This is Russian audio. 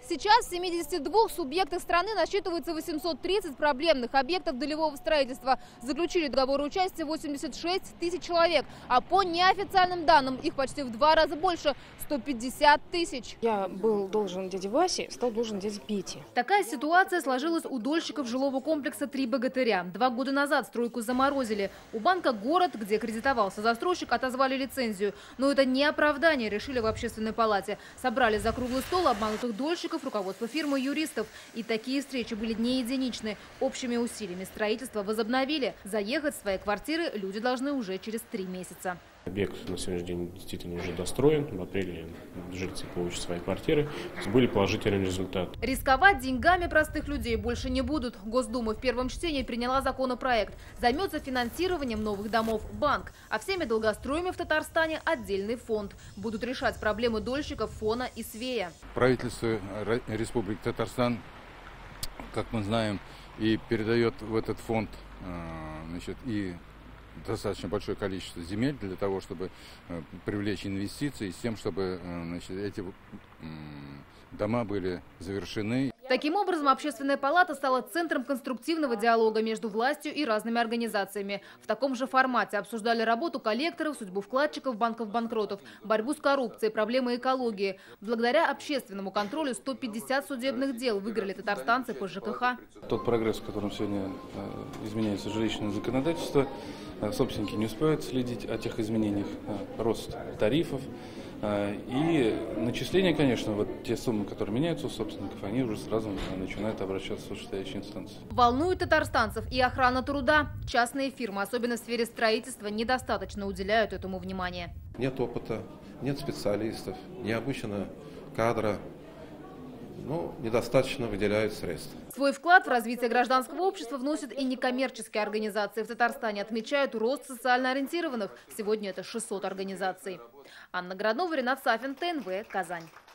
Сейчас в 72 субъектах страны насчитывается 830 проблемных объектов долевого строительства. Заключили договор участия 86 тысяч человек, а по неофициальным данным их почти в 2 раза больше – 150 тысяч. Я был должен дяде Васе, стал должен дяде Пете. Такая ситуация сложилась у дольщиков жилого комплекса «Три богатыря». 2 года назад стройку заморозили. У банка «Город», где кредитовался застройщик, отозвали лицензию. Но это не оправдание, решили в общественной палате. Собрали за круглый стол обманутых дольщиков, руководство фирмы, юристов. И такие встречи были не единичны. Общими усилиями строительство возобновили. Заехать в свои квартиры люди должны уже через 3 месяца. Объект на сегодняшний день действительно уже достроен. В апреле жильцы получат свои квартиры. Были положительные результаты. Рисковать деньгами простых людей больше не будут. Госдума в первом чтении приняла законопроект. Займется финансированием новых домов банк. А всеми долгостроями в Татарстане отдельный фонд. Будут решать проблемы дольщиков, фона и свея. Правительство Республики Татарстан, как мы знаем, и передает в этот фонд и достаточно большое количество земель для того, чтобы привлечь инвестиции, с тем, чтобы эти дома были завершены. Таким образом, Общественная палата стала центром конструктивного диалога между властью и разными организациями. В таком же формате обсуждали работу коллекторов, судьбу вкладчиков, банков-банкротов, борьбу с коррупцией, проблемы экологии. Благодаря общественному контролю 150 судебных дел выиграли татарстанцы по ЖКХ. Тот прогресс, в котором сегодня изменяется жилищное законодательство, собственники не успевают следить о тех изменениях, рост тарифов. И начисления, конечно, вот те суммы, которые меняются у собственников, они уже сразу начинают обращаться в вышестоящие инстанции. Волнует татарстанцев и охрана труда. Частные фирмы, особенно в сфере строительства, недостаточно уделяют этому внимания. Нет опыта, нет специалистов, не обучено кадра. Недостаточно выделяют средств. Свой вклад в развитие гражданского общества вносят и некоммерческие организации. В Татарстане отмечают рост социально ориентированных. Сегодня это 600 организаций. Анна Городнова, Ренат Сафин, ТНВ, Казань.